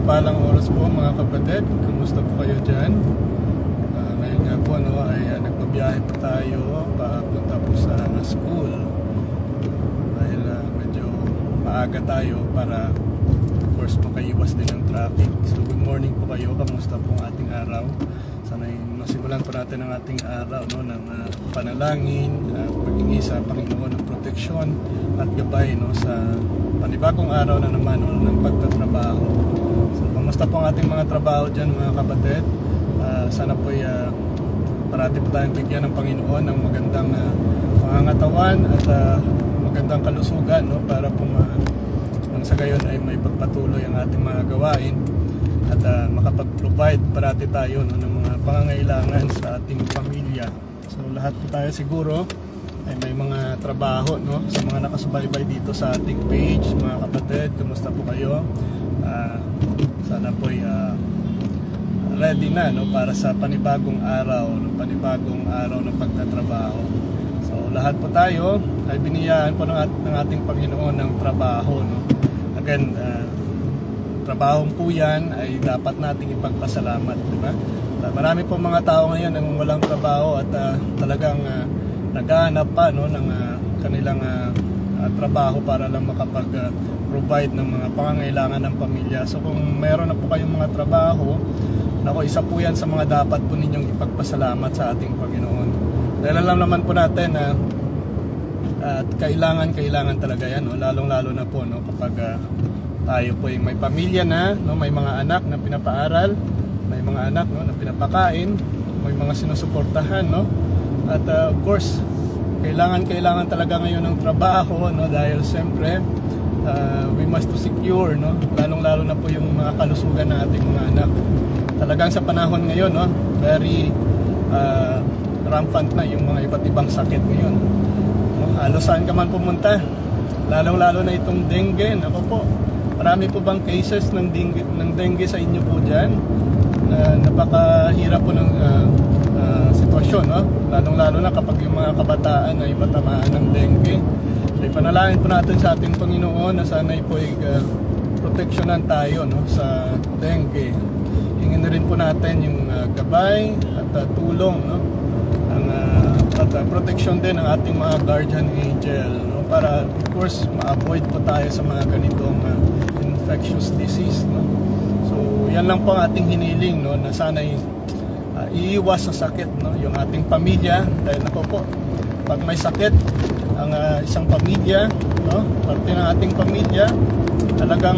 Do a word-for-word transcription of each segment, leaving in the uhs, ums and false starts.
mapagpalang oras po mga kapatid. Kumusta po kayo dyan? Uh, ngayon nga po no, ay uh, nagpabiyahe po tayo papunta po sa school. Dahil uh, medyo maaga tayo para of course makaiwas din ng traffic. So good morning po kayo. Kamusta po ang ating araw? Sana masimulan po natin ang ating araw no, ng uh, panalangin, uh, paghingi sa Panginoon ng proteksyon at gabay no, sa panibagong araw na naman no, ng pagtatrabaho. So kamusta po ang ating mga trabaho dyan mga kapatid? Uh, sana po uh, parati po tayong bigyan ng Panginoon ng magandang uh, pangangatawan at uh, magandang kalusugan no, para po ma nang sa gayon ay may pagpatuloy ang ating mga gawain at uh, makapag-provide parati tayo no, ng mga pangangailangan sa ating pamilya. So lahat po tayo siguro ay may mga trabaho no, sa mga nakasubaybay dito sa ating page mga kapatid. Kumusta po kayo? Uh, sana po ay uh, ready na no, para sa panibagong araw no, panibagong araw ng pagtatrabaho. So lahat po tayo ay biniyaan po ng, at, ng ating Panginoon ng trabaho no. Again, uh, trabahong po yan ay dapat nating ipagpasalamat, di ba? Uh, marami po mga tao ngayon ang walang trabaho at uh, talagang uh, naghahanap pa no, ng uh, kanilang uh, uh, trabaho para lang makapag-provide uh, ng mga pangangailangan ng pamilya. So kung mayroon na po kayong mga trabaho, nako, isa po yan sa mga dapat po ninyong ipagpasalamat sa ating Panginoon. Dahil alam naman po natin na uh, at kailangan kailangan talaga yan no? Lalong lalo na po no, kapag uh, tayo po ay may pamilya na no? May mga anak na pinapaaral, may mga anak no, na pinapakain, may mga sinusuportahan no? At uh, of course kailangan kailangan talaga ngayon ng trabaho no? Dahil siyempre uh, we must to secure no? Lalong lalo na po yung mga kalusugan ng ating mga anak. Talagang sa panahon ngayon no? Very uh, rampant na yung mga iba't ibang sakit ngayon. Halos saan ka man pumunta, lalong lalo na itong dengue. Ako po, marami po bang cases ng dengue, ng dengue sa inyo po dyan? Uh, napakahirap po ng uh, uh, sitwasyon no? Lalong lalo na kapag yung mga kabataan ay matamaan ng dengue. So ipanalangin po natin sa ating Panginoon na sana'y po ay uh, proteksyonan tayo no? Sa dengue. Hingin na rin po natin yung uh, gabay at uh, tulong no? Ang uh, at uh, protection din ng ating mga guardian angel no? Para of course ma-avoid po tayo sa mga ganitong uh, infectious disease no? So yan lang po ang ating hiniling no? Na sana'y uh, iiwas sa sakit no? Yung ating pamilya, dahil nako po pag may sakit ang uh, isang pamilya no? Parte ng ating pamilya talagang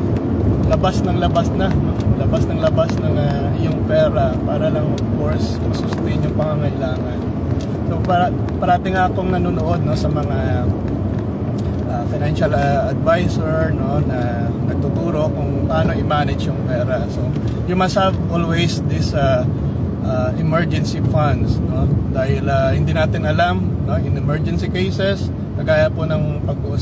labas ng labas na no? Labas ng labas ng uh, iyong pera para lang of course masustain yung pangangailangan. So para, parating akong nanonood no, sa mga uh, financial uh, advisor no, na nagtuturo kung paano i-manage yung pera. So you must have always this uh, uh, emergency funds no? Dahil uh, hindi natin alam no, in emergency cases kagaya po ng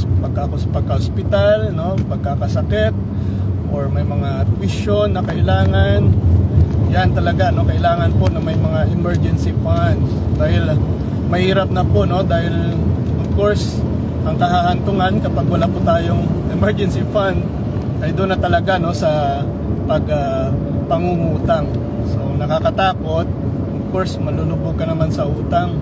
pagka-hospital no, pagkakasakit or may mga tuition na kailangan, yan talaga no, kailangan po na may mga emergency funds dahil mahirap na po no, dahil of course ang kahahantungan kapag wala po tayong emergency fund ay doon na talaga no, sa pag uh, pangungutang. So nakakatakot, of course malulubog ka naman sa utang.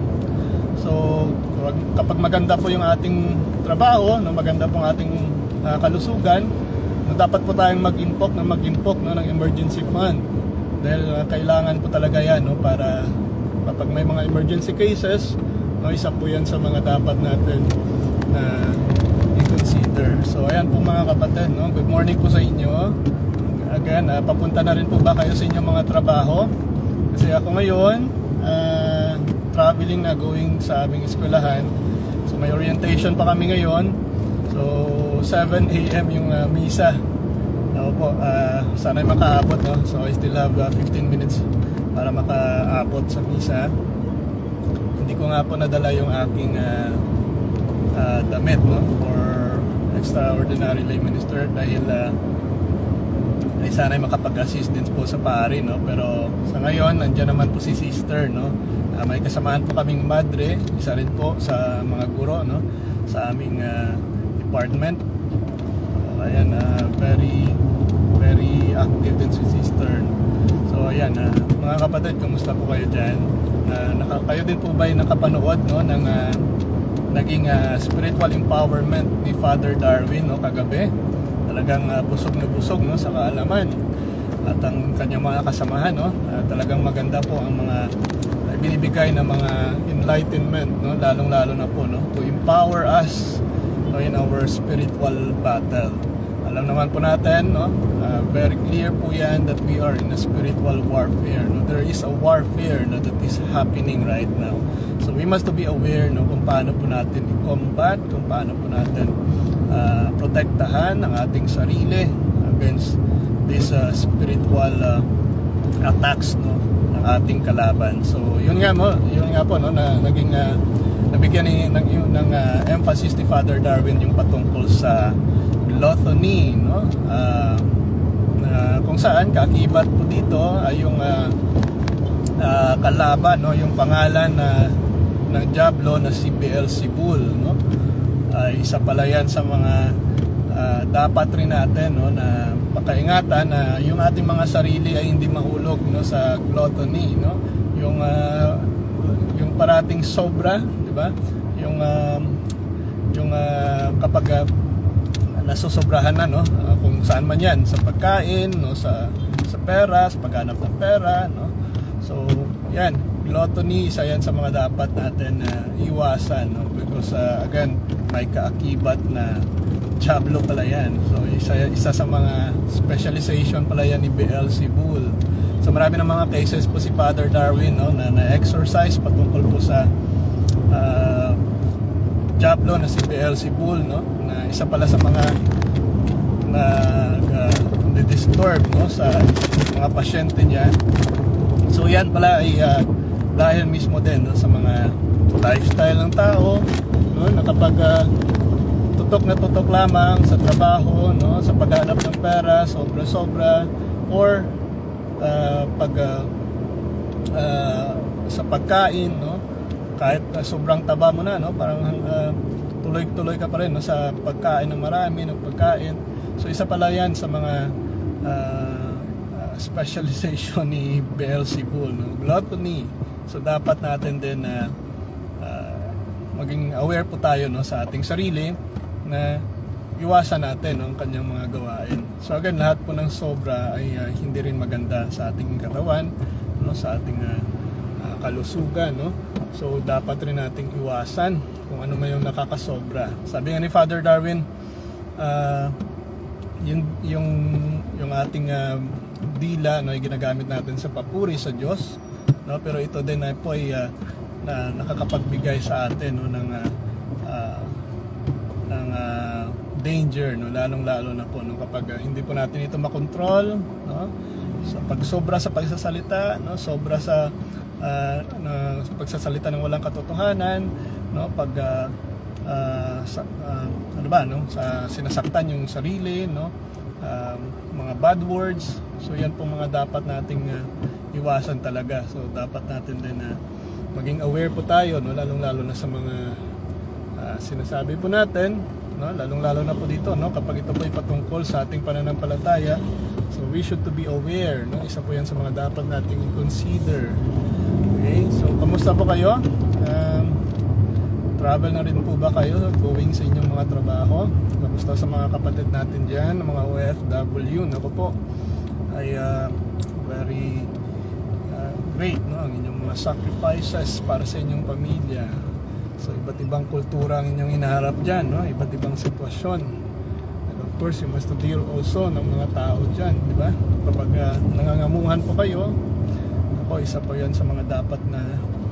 So kapag maganda po yung ating trabaho no, maganda po ang ating uh, kalusugan, dapat po tayong mag-impok na mag-impok no, ng emergency fund dahil uh, kailangan po talaga yan no, para kapag may mga emergency cases no, isa po yan sa mga dapat natin na uh, i-consider. So ayan po mga kapatid no, good morning po sa inyo again. Uh, papunta na rin po ba kayo sa inyong mga trabaho? Kasi ako ngayon uh, traveling na, going sa aming eskwelahan. So may orientation pa kami ngayon. So seven A M yung uh, misa. Ako po, uh, sana'y makaabot no? So I still have uh, fifteen minutes para makaabot sa misa. Hindi ko nga po nadala yung aking uh, uh, damit no? For extraordinary lay minister dahil uh, ay sana'y makapag-assist din po sa pari no? Pero sa ngayon, nandiyan naman po si sister no? Uh, may kasamaan po kaming madre, isa rin po sa mga guro no? Sa aming uh, department. So, ayan, uh, very very very active din si sister. So ayan, uh, mga kapatid, kumusta po kayo dyan? Uh, naka, kayo din po ba yung nakapanood, no, ng uh, naging uh, spiritual empowerment ni Father Darwin, no, kagabi? Talagang uh, busog na busog, no, sa kaalaman. At ang kanyang mga kasamahan, no, uh, talagang maganda po ang mga uh, binibigay ng mga enlightenment, no, lalong-lalo na po, no, to empower us, no, in our spiritual battle. Alam naman po natin, no, uh, very clear po yan that we are in a spiritual warfare, no? There is a warfare, no, that is happening right now. So we must to be aware, no, kung paano po natin i-combat, kung paano po natin uh, protektahan ang ating sarili against this uh, spiritual uh, attacks, no, ng ating kalaban. So yun nga mo, yun nga po, no, na naging uh, nabigyan ng, ng, ng uh, emphasis ni Father Darwin yung patungkol sa gluttony, no? Uh, uh, kung saan kaakibat po dito ay yung uh, uh, kalaban, no? Yung pangalan na uh, ng Diablo na si Beelzebul, no? Uh, isa pala yan sa mga uh, dapat rin natin, no, na pakaingatan na yung ating mga sarili ay hindi mahulog, no, sa gluttony, no? Yung uh, yung parating sobra, di ba? Yung uh, yung uh, kapag uh, nasusobrahan na, no, uh, kung saan man yan, sa pagkain, no, sa sa pera, sa paghanap ng pera, no. So yan, gluttony, isa yan sa mga dapat natin uh, iwasan, no, because uh, again, may kaakibat na Diablo pala yan. So isa, isa sa mga specialization pala yan ni Beelzebul. So marami ng mga cases po si Father Darwin, no, na na-exercise patungkol po sa uh, Diablo na si Beelzebul, no, na isa pala sa mga na uh, disturb, no, sa mga pasyente niya. So yan pala ay uh, dahil mismo din, no, sa mga lifestyle ng tao, no, na kapag uh, tutok na tutok lamang sa trabaho, no, sa paghanap ng pera, sobra-sobra, or uh, pag uh, uh, sa pagkain, no, kahit uh, sobrang taba mo na, no, parang uh, tuloy-tuloy ka pa rin, no, sa pagkain ng marami ng pagkain. So isa pala yan sa mga uh, uh, specialization ni Beelzebul, no, gluttony. So dapat natin din na uh, uh, maging aware po tayo, no, sa ating sarili na iwasan natin, no, ang kanyang mga gawain. So again, lahat po ng sobra ay uh, hindi rin maganda sa ating katawan, no, sa ating uh, uh, kalusugan, no. So dapat rin nating iwasan kung ano man yung nakakasobra. Sabi nga ni Father Darwin, uh, yung, yung, yung ating uh, dila, no, ay ginagamit natin sa papuri sa Diyos, no, pero ito din ay po ay uh, na nakakapagbigay sa atin, no, ng uh, uh, ng uh, danger, no, lalong-lalo na po, no, kapag uh, hindi po natin ito makontrol, no, sa pagsobra sa pagsasalita, no, sobra sa Uh, na pagsasalita ng walang katotohanan, no, pag uh, uh, sa, uh, ano ba, no, sa sinasaktan yung sarili, no, uh, mga bad words. So yan po mga dapat nating uh, iwasan talaga. So dapat natin din na uh, maging aware po tayo, no, lalong-lalo na sa mga uh, sinasabi po natin, no, lalong-lalo na po dito, no, kapag ito po ay patungkol sa ating pananampalataya. So we should to be aware, no, isa po yan sa mga dapat nating i-consider. Okay, so kamusta po kayo? Um, travel na rin po ba kayo going sa inyong mga trabaho? Kamusta sa mga kapatid natin dyan, mga O F W? Naku po, ay uh, very uh, great, no, ang inyong mga sacrifices para sa inyong pamilya. So iba't ibang kultura ang inyong inaharap dyan, no? Iba't ibang sitwasyon. And of course, you must deal also ng mga tao dyan, di ba? Kapag uh, nangangamuhan po kayo, ako, isa po yan sa mga dapat na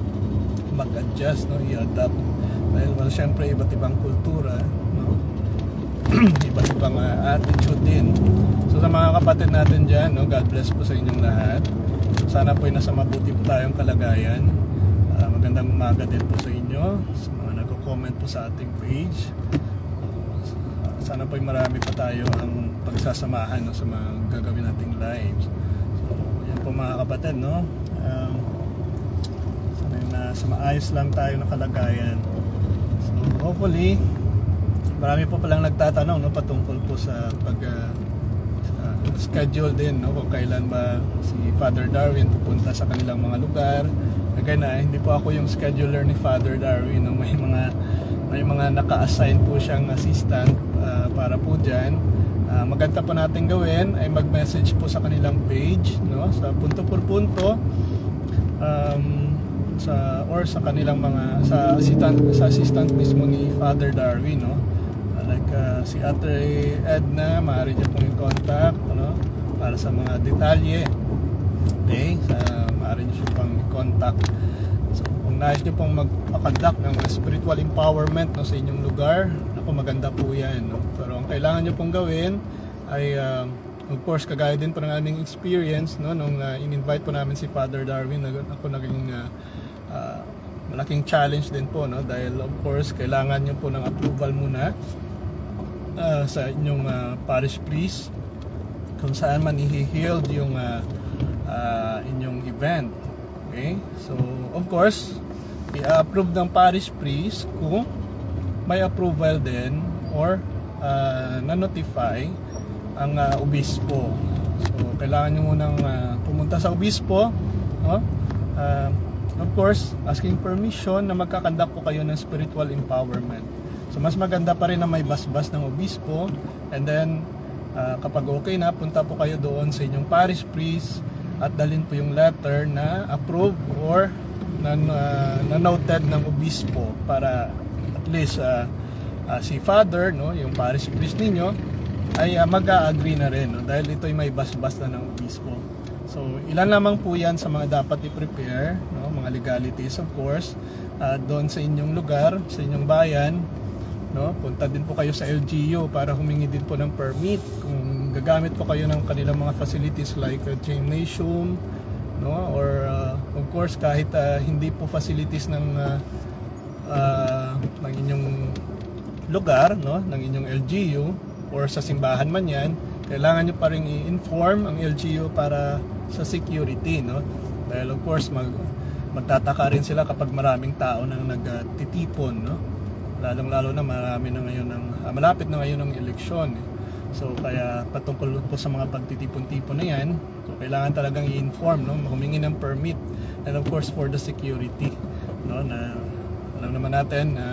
mag-adjust, no? I-adapt. Dahil well, syempre iba't ibang kultura, no? Iba't ibang uh, attitude din. So sa mga kapatid natin dyan, no, God bless po sa inyong lahat. Sana po ay nasa mabuti po tayong kalagayan. Uh, magandang umaga din po sa inyo, sa mga nagko-comment po sa ating page. Uh, sana po ay marami pa tayo ang pagsasamahan, no, sa mga gagawin nating lives. So yan po mga kapatid, no. Um, sana na sa maayos lang tayo na kalagayan. So hopefully marami po palang nagtatanong, no, patungkol po sa pag uh, uh, schedule din, no, kung kailan ba si Father Darwin pupunta sa kanilang mga lugar. Again, uh, hindi po ako yung scheduler ni Father Darwin, no? May mga may mga naka-assign po siyang assistant uh, para po dyan. Uh, maganda po natin gawin ay mag-message po sa kanilang page, no, sa punto por punto, um, sa or sa kanilang mga sa assistant sa assistant mismo ni Father Darwin, no. Uh, like uh, si Ate Edna, maaari niyo pong i-contact, no, para sa mga detalye. Okay, sa maaari niyo pong i-contact. So kung nais niyo pong magpakandak ng spiritual empowerment, no, sa inyong lugar, ako maganda po 'yan, no. Pero ang kailangan niyo pong gawin ay uh, of course kagaya din po ng aming experience, no, nung uh, in-invite po namin si Father Darwin, ako naging uh, Uh, malaking challenge din po, no, dahil of course kailangan nyo po ng approval muna uh, sa inyong uh, parish priest kung saan man i-held yung uh, uh, inyong event. Okay, so of course i-approve ng parish priest kung may approval din or uh, na-notify ang uh, obispo. So kailangan nyo munang uh, pumunta sa obispo, no? uh, Of course, asking permission na magkakandak po kayo ng spiritual empowerment. So mas maganda pa rin na may basbas ng obispo, and then uh, kapag okay na, punta po kayo doon sa inyong parish priest at dalhin po yung letter na approve or na, uh, na noted ng obispo para at least uh, uh, si Father, no, yung parish priest ninyo ay uh, mag-a-agree na rin, no, dahil ito ay may basbas na ng obispo. So, ilan lamang po yan sa mga dapat i-prepare, no? Mga legalities of course, uh, doon sa inyong lugar, sa inyong bayan, no? Punta din po kayo sa L G U para humingi din po ng permit kung gagamit po kayo ng kanilang mga facilities like a gymnasium, no? Or uh, of course kahit uh, hindi po facilities ng uh, uh, ng inyong lugar, no? Ng inyong L G U or sa simbahan man yan, kailangan nyo pa rin i-inform ang L G U para sa security, no? Dahil of course mag magtataka rin sila kapag maraming tao nang nagtitipon, no? Lalong lalo na marami na ngayon ng ah, malapit na ngayon ng eleksyon. So kaya patungkol po sa mga pagtitipon-tipon na yan, so kailangan talagang i-inform, no? Humingi ng permit, and of course for the security, no, na alam naman natin na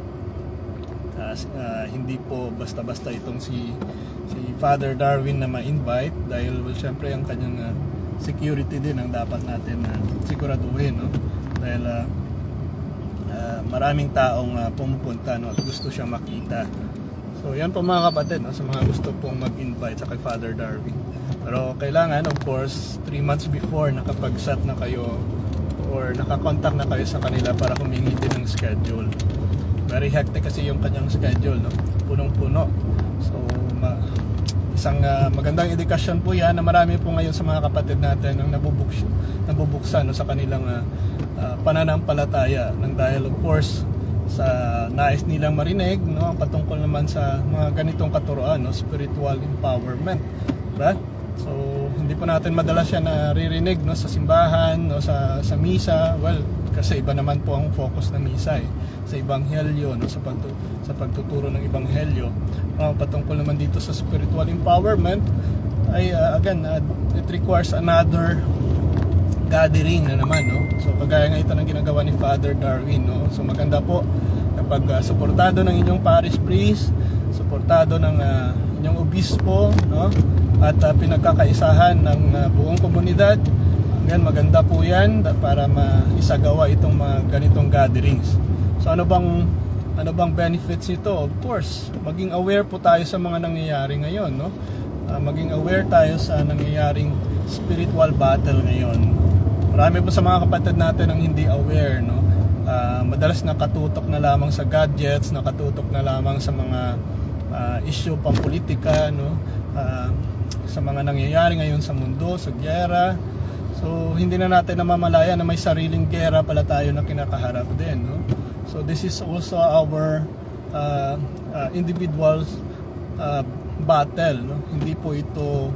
uh, uh, uh, hindi po basta-basta itong si si Father Darwin na ma-invite, dahil well, syempre ang kanyang uh, security din ang dapat natin uh, siguraduhin, no? Dahil uh, uh, maraming taong uh, pumupunta, no, at gusto siyang makita. So yan po mga kapatid, no, sa mga gusto pong mag-invite sa kay Father Darwin. Pero kailangan of course three months before nakapag-set na kayo or nakakontak na kayo sa kanila para humingi din ng schedule. Very hectic kasi yung kanyang schedule, no? Punong-puno. So ma isang uh, magandang indikasyon po yan na marami po ngayon sa mga kapatid natin ang nabubuks, nabubuksan, no, sa kanilang uh, uh, pananampalataya, ng dahil of course sa nais nilang marinig, no, patungkol naman sa mga ganitong katuroan, no, spiritual empowerment, right? So hindi po natin madalas yan naririnig, no, sa simbahan, no, sa, sa misa. Well, kasi iba naman po ang focus ng misa, eh, sa ebanghelyo, no, sa, pagtu sa pagtuturo ng ebanghelyo. Uh, patungkol naman dito sa spiritual empowerment ay uh, again uh, it requires another gathering na naman, no. So kagaya nga ito ng ginagawa ni Father Darwin, no. So maganda po kapag uh, suportado ng inyong parish priest, suportado ng uh, inyong obispo, no, at uh, pinagkakaisahan ng uh, buong komunidad. Again, maganda po yan para maisagawa itong mga ganitong gatherings. So ano bang ano bang benefits nito? Of course, maging aware po tayo sa mga nangyayari ngayon, no? Uh, maging aware tayo sa nangyayaring spiritual battle ngayon. Marami po sa mga kapatid natin ang hindi aware, no? Uh, madalas nakatutok na lamang sa gadgets, nakatutok na lamang sa mga uh, issue pampolitika, no? Uh, sa mga nangyayari ngayon sa mundo, sa giyera. So hindi na natin namamalaya na may sariling giyera pala tayo na kinakaharap din, no? So this is also our uh, uh, individual uh, battle, no? Hindi po ito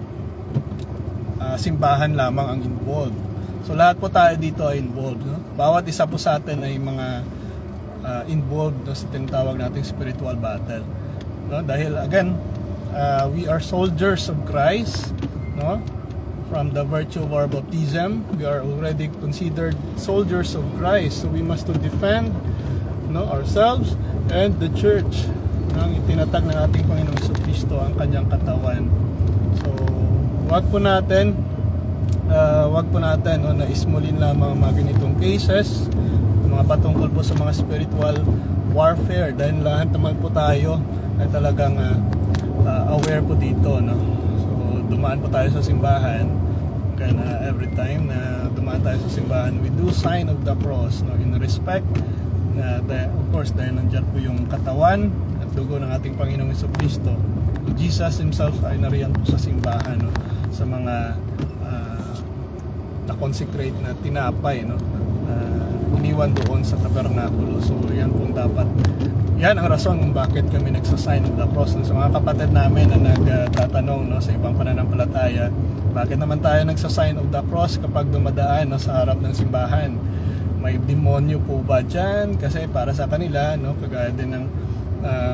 uh, simbahan lamang ang involved. So lahat po tayo dito ay involved, no? Bawat isa po sa atin ay mga uh, involved, no, sa tinatawag nating spiritual battle, no? Dahil again, uh, we are soldiers of Christ, no? From the virtue of our baptism, we are already considered soldiers of Christ. So we must to defend, no, ourselves and the church. Nang itinatag ng ating Panginoong Jesucristo ang kanyang katawan. So wag po natin uh, wag po natin no, na ismulin lamang mga ganitong cases, mga patungkol po sa mga spiritual warfare, dahil lahat naman po tayo ay talagang uh, uh, aware po dito, no? So dumaan po tayo sa simbahan, kaya na every time na dumaan tayo sa simbahan, we do sign of the cross, no, in respect na uh, of course dahil nandiyan po yung katawan at dugo ng ating Panginoong Jesucristo. Jesus himself ay nariyan po sa simbahan, no, sa mga uh, na-consecrate na tinapay, no, uh, iniwan doon sa tabernakulo. So yan pong dapat, yan ang rason kung bakit kami nagsasign of the cross. So mga kapatid namin na nagtatanong, no, sa ibang pananampalataya, bakit naman tayo nagsasign of the cross kapag dumadaan, no, sa harap ng simbahan? May demonyo po ba dyan? Kasi para sa kanila, no, kagaya din ng uh,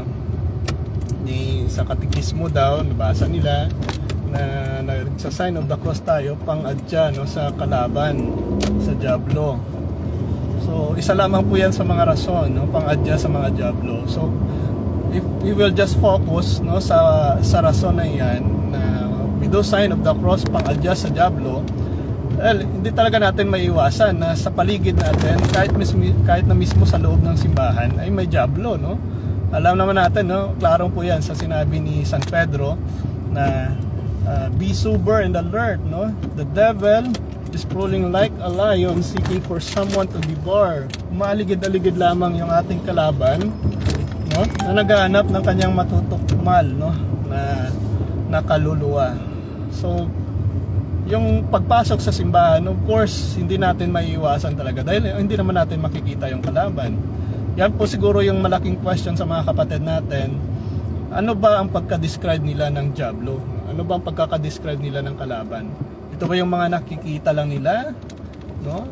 ni sa katikismo daw, nabasa nila na nagsasign of the cross tayo pang-adya, no, sa kalaban, sa diablo. So isa lamang po yan sa mga rason, no, pang-adya sa mga diablo. So if we will just focus, no, sa sa rason na yan, na we do sign of the cross pang-adya sa diablo, well, hindi talaga natin maiiwasan na sa paligid natin, kahit mismo, kahit na mismo sa loob ng simbahan ay may diablo, no? Alam naman natin, no, klarong po yan sa sinabi ni San Pedro na uh, be sober and alert, no? The devil is prowling like a lion seeking for someone to devour. Umaligid-aligid lamang yung ating kalaban, no, na naghahanap ng kanyang matutukmal, no, na nakaluluwa. So yung pagpasok sa simbahan, of course, hindi natin maiiwasan talaga dahil hindi naman natin makikita yung kalaban. Yan po siguro yung malaking question sa mga kapatid natin. Ano ba ang pagka-describe nila ng diablo? Ano ba ang pagkaka-describe nila ng kalaban? Ito ba yung mga nakikita lang nila, no?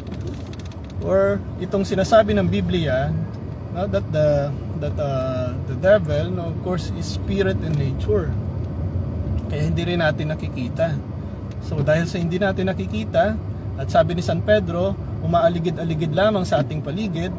Or itong sinasabi ng Biblia, no, that the that uh, the devil, no, of course, is spirit in nature. Kaya hindi rin natin nakikita. So dahil sa hindi natin nakikita, at sabi ni San Pedro, umaaligid-aligid lamang sa ating paligid,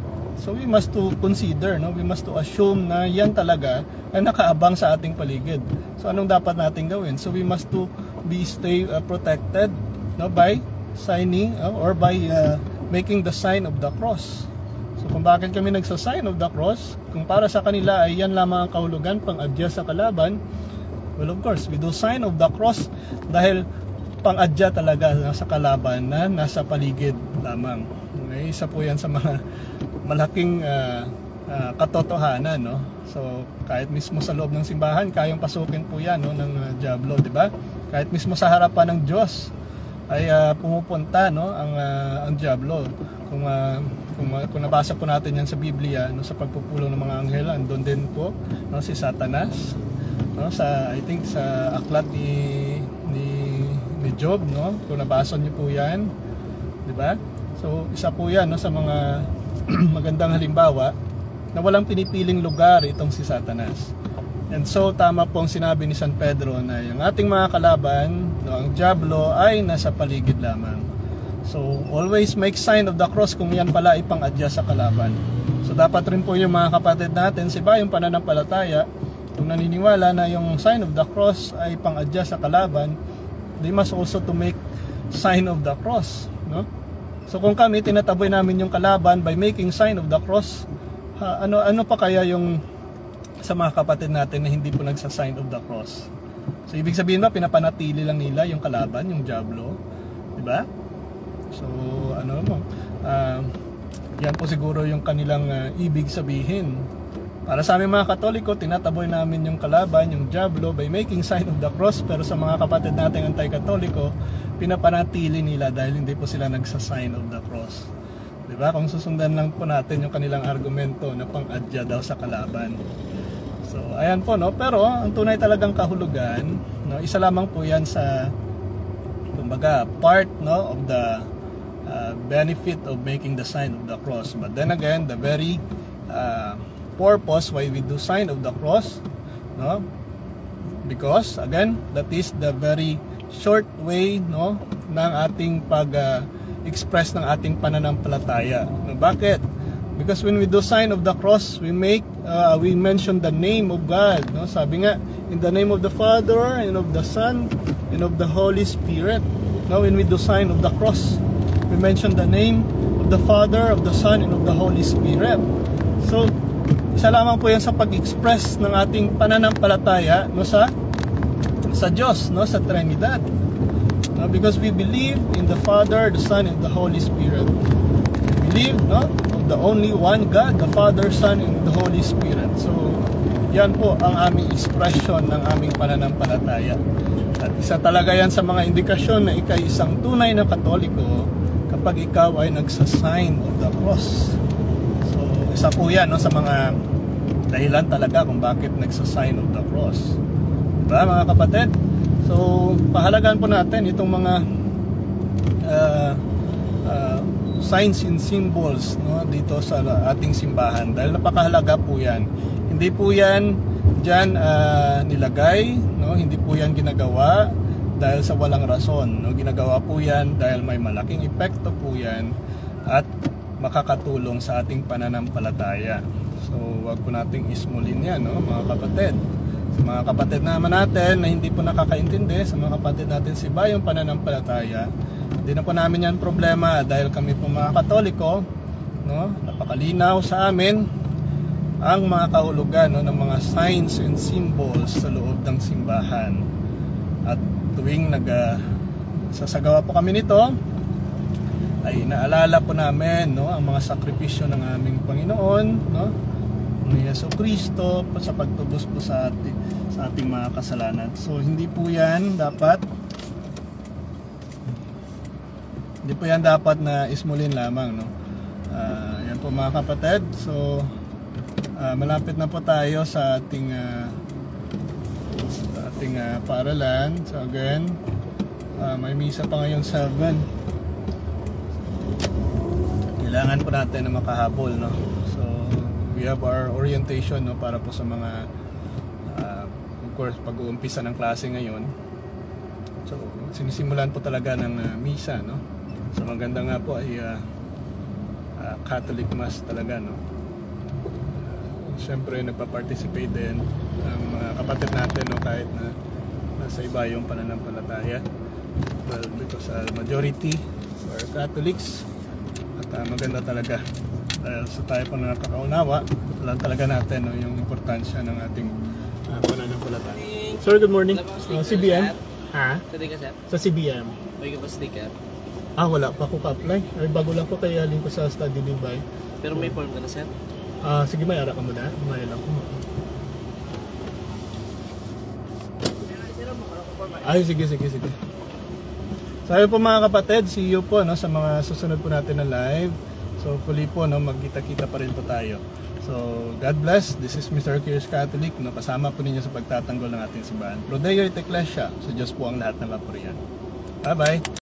so we must to consider, no, we must to assume na yan talaga ay nakaabang sa ating paligid. So anong dapat natin gawin? So we must to be stay uh, protected, no, by signing uh, or by uh, making the sign of the cross. So kung bakit kami nagsa-sign of the cross, kung para sa kanila ay yan lamang ang kahulugan pang-adya sa kalaban, well, of course, we do sign of the cross dahil pang-adya talaga sa kalaban na nasa paligid lamang. Okay? Isa po yan sa mga malaking uh, uh, katotohanan, no? So kahit mismo sa loob ng simbahan, kayang pasukin po yan, no, ng uh, diablo, di ba? Kahit mismo sa harapan ng Diyos ay uh, pumupunta, no, ang uh, ang diablo. Kung uh, kung, uh, kung nabasa po natin yan sa Biblia, no, sa pagpupulong ng mga anghel, andun din po, no, si Satanas, no, sa I think sa aklat ni ni ni Job, no, kung nabasa niyo po yan, di ba? So isa po yan, no, sa mga magandang halimbawa na walang pinipiling lugar itong si Satanas. And so tama pong sinabi ni San Pedro na yung ating mga kalaban, no, ang diablo ay nasa paligid lamang. So always make sign of the cross kung yan pala ay pang-adya sa kalaban. So dapat rin po yung mga kapatid natin sa iba yung pananampalataya, kung naniniwala na yung sign of the cross ay pang-adya sa kalaban, they must also to make sign of the cross, no? So kung kami tinataboy namin yung kalaban by making sign of the cross, ha, ano ano pa kaya yung sa mga kapatid natin na hindi po nagsa-sign of the cross? So ibig sabihin ba pinapanatili lang nila yung kalaban, yung diablo, di ba? So ano mo, uh, yan po siguro yung kanilang uh, ibig sabihin. Para sa aming mga Katoliko, tinataboy namin yung kalaban, yung diablo by making sign of the cross, pero sa mga kapatid nating anti-Katoliko, pinapanatili nila dahil hindi po sila nagsa-sign of the cross. Diba? Kung susundan lang po natin yung kanilang argumento na pang-adya daw sa kalaban. So, ayan po, no? Pero, ang tunay talagang kahulugan, no, isa lamang po yan sa, kumbaga, part, no, of the uh, benefit of making the sign of the cross. But then again, the very uh, purpose why we do sign of the cross, no, Because again, that is the very short way, no, ng ating pag-express uh, ng ating pananampalataya. No, bakit? Because when we do sign of the cross, we make uh, we mention the name of God, no? Sabi nga, in the name of the Father and of the Son and of the Holy Spirit. No, when we do sign of the cross, we mention the name of the Father, of the Son and of the Holy Spirit. So, isa lamang po 'yan sa pag-express ng ating pananampalataya, no, sa sa Diyos, no, sa Trinidad. No, because we believe in the Father, the Son and the Holy Spirit. We believe, no, of the only one God, the Father, Son and the Holy Spirit. So, yan po ang aming expression ng aming pananampalataya. At isa talaga yan sa mga indikasyon na ikay isang tunay na Katoliko kapag ikaw ay nagsasign of the cross. So, isa po yan, no, sa mga dahilan talaga kung bakit nagsasign of the cross. Diba, mga kapatid? So, pahalagaan po natin itong mga uh, uh, signs and symbols, no, dito sa ating simbahan. Dahil napakahalaga po yan. Hindi po yan dyan uh, nilagay, no? Hindi po yan ginagawa dahil sa walang rason, no? Ginagawa po yan dahil may malaking epekto po yan at makakatulong sa ating pananampalataya. So wag po nating ismulin yan, no, mga kapatid. Sa mga kapatid naman natin na hindi po nakakaintindi, sa mga kapatid natin si iba yung pananampalataya, hindi na po namin yan problema dahil kami po mga Katoliko, no, napakalinaw sa amin ang mga kahulugan, no, ng mga signs and symbols sa loob ng simbahan. At tuwing nag uh, sasagawa po kami nito, ay naalala po namin, no, ang mga sakripisyo ng aming Panginoon, no, ni Jesucristo sa pagtubos po sa ating, sa ating mga kasalanan. So hindi po yan dapat hindi po yan dapat na ismulin lamang, no. Uh, yan po mga kapatid. So Uh, malapit na po tayo sa ating uh, sa ating uh, paaralan. So again, uh, may misa pa ngayon seven. Kailangan po natin na makahabol, no. So we have our orientation, no, para po sa mga uh, of course pag-uumpisa ng klase ngayon. So sinisimulan po talaga ng uh, misa, no. So maganda nga po ay uh, uh, Catholic Mass talaga, no. Siyempre nagpa-participate din ang mga kapatid natin, no, kahit na nasa iba yung pananampalataya. Well, because uh, majority are Catholics at uh, maganda talaga dahil sa tayo po na nakakaunawa, alam talaga natin, no, yung importansya ng ating uh, pananampalataya. Sir, good morning. Uh, C B M? Ha? Sa C B M. May ka ba sticker? Ah, wala pa ako ka-apply. Ay, bago lang ko kaya link ko sa study divide. Pero may form ka na, sir? Ah, uh, sige, may ara ka muna. May lang ko. Ay, sige, sige, sige. Sabi po mga kapatid, see you po, no, sa mga susunod po natin na live. So, hopefully po, no, magkita-kita pa rin po tayo. So, God bless. This is Mister Curious Catholic, no, kasama po ninyo sa pagtatanggol ng ating simbahan. Pro Deo et Ecclesia. So, Diyos po ang lahat ng kapurihan. Bye-bye.